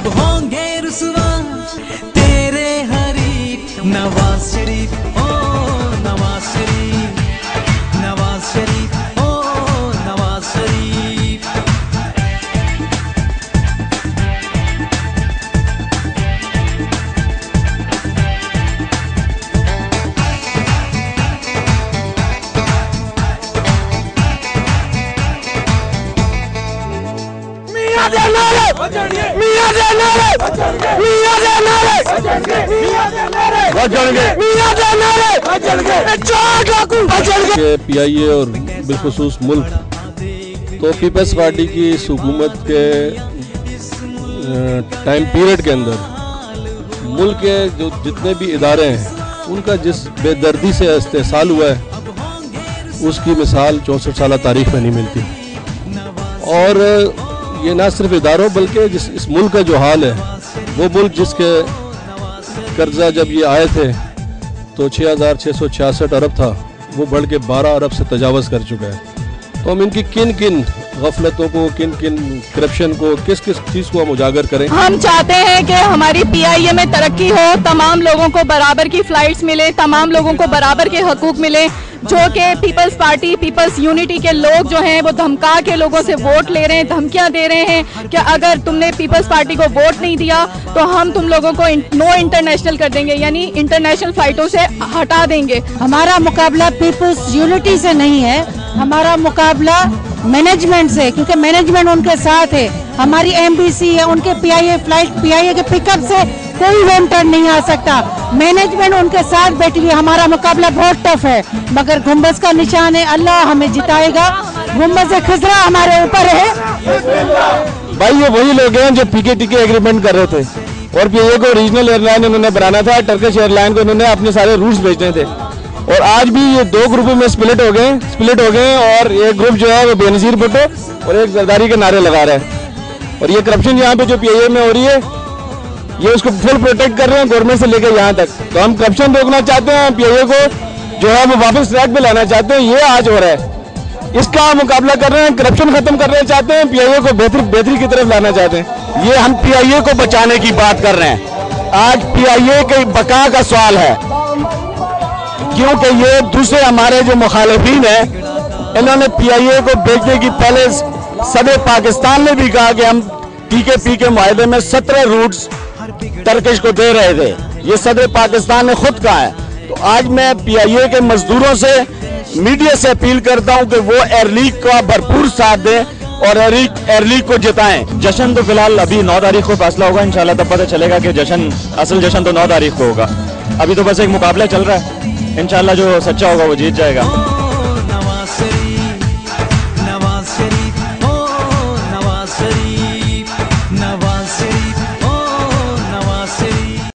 अब होंगे रुसवा तेरे हरीफ नवाज शरीफ, ओ नवाज शरीफ, नवाज शरीफ, ओ नवाज शरीफ। PIA और बिलखुसूस मुल्क तो पीपल्स पार्टी की इस हुकूमत के टाइम पीरियड के अंदर मुल्क के जो जितने भी इदारे हैं उनका जिस बेदर्दी से इस्तेसाल हुआ है उसकी मिसाल 64 साल तारीख में नहीं मिलती। और ये ना सिर्फ इदारों बल्कि जिस इस मुल्क का जो हाल है, वो मुल्क जिसके कर्जा जब ये आए थे तो 6,666 अरब था, वो बढ़ के 12 अरब से तजावज़ कर चुका है। तो हम इनकी किन किन गफलतों को, किन किन करप्शन को, किस किस चीज़ को हम उजागर करें। हम चाहते हैं कि हमारी PIA में तरक्की हो, तमाम लोगों को बराबर की फ्लाइट्स मिले, तमाम लोगों को बराबर के हकूक मिले। जो कि पीपल्स पार्टी, पीपल्स यूनिटी के लोग जो हैं वो धमका के लोगों से वोट ले रहे हैं, धमकियां दे रहे हैं कि अगर तुमने पीपल्स पार्टी को वोट नहीं दिया तो हम तुम लोगों को नो इंटरनेशनल कर देंगे, यानी इंटरनेशनल फ्लाइटों से हटा देंगे। हमारा मुकाबला पीपल्स यूनिटी से नहीं है, हमारा मुकाबला मैनेजमेंट से, क्योंकि मैनेजमेंट उनके साथ है। हमारी MBC है, उनके PIA फ्लाइट, PIA के पिकअप से कोई वोटर नहीं आ सकता। मैनेजमेंट उनके साथ बैठी हुई। हमारा मुकाबला बहुत टफ है, मगर गुम्बद का निशान है, अल्लाह हमें जिताएगा। गुम्बद खिजरा हमारे ऊपर है। भाई ये वही लोग हैं जो PKT के एग्रीमेंट कर रहे थे और PIA को रीजनल एयरलाइन उन्होंने बनाना था, टर्किश एयरलाइन को उन्होंने अपने सारे रूट्स भेजने थे। और आज भी ये दो ग्रुपों में स्प्लिट हो गए और एक ग्रुप जो है वो बेनजीर भुट्टो और एक जरदारी के नारे लगा रहा है। और ये करप्शन यहाँ पे जो PIA में हो रही है, ये उसको फुल प्रोटेक्ट कर रहे हैं गवर्नमेंट से लेकर यहाँ तक। तो हम करप्शन रोकना चाहते हैं, PIA को जो है वो वापस ट्रैक पे लाना चाहते हैं। ये आज हो रहा है, इसका हम मुकाबला कर रहे हैं, करप्शन खत्म करना चाहते हैं, PIA को बेहतरी की तरफ लाना चाहते हैं। ये हम PIA को बचाने की बात कर रहे हैं। आज PIA के बका का सवाल है, क्योंकि ये दूसरे हमारे जो मुखालिफिन हैं, इन्होंने PIA को बेचने की पहले सदर पाकिस्तान ने भी कहा कि हम TKP के मुआहदे में 17 रूट्स टर्किश को दे रहे थे। ये सदर पाकिस्तान ने खुद कहा है। तो आज मैं PIA के मजदूरों से, मीडिया से अपील करता हूं कि वो एयर लीग का भरपूर साथ दें और एयर लीग को जिताएं। जश्न तो फिलहाल अभी 9 तारीख को फैसला होगा इंशाल्लाह, तब पता चलेगा कि असल जश्न तो 9 तारीख को होगा। अभी तो बस एक मुकाबला चल रहा है, इंशाल्लाह जो सच्चा होगा वो जीत जाएगा।